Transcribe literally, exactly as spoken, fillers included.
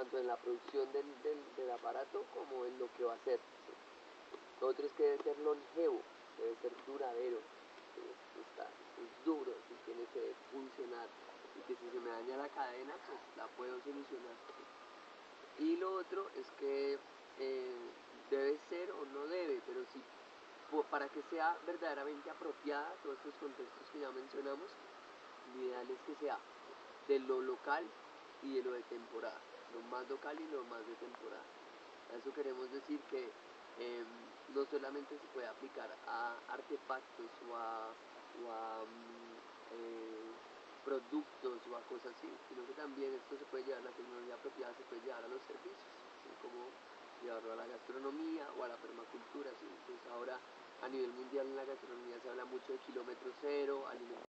tanto en la producción del, del, del aparato como en lo que va a hacer. Lo otro es que debe ser longevo, debe ser duradero, esto está, es duro, si tiene que funcionar, y que si se me daña la cadena, pues la puedo solucionar. Y lo otro es que eh, debe ser o no debe, pero si para que sea verdaderamente apropiada todos estos contextos que ya mencionamos, lo ideal es que sea de lo local y de lo de temporada, lo más local y lo más de temporada. A eso queremos decir que eh, no solamente se puede aplicar a artefactos o a, o a eh, productos o a cosas así, sino que también esto se puede llevar, la tecnología apropiada se puede llevar a los servicios, ¿sí? Como llevarlo a la gastronomía o a la permacultura, ¿sí? Entonces ahora a nivel mundial en la gastronomía se habla mucho de kilómetro cero, alimentos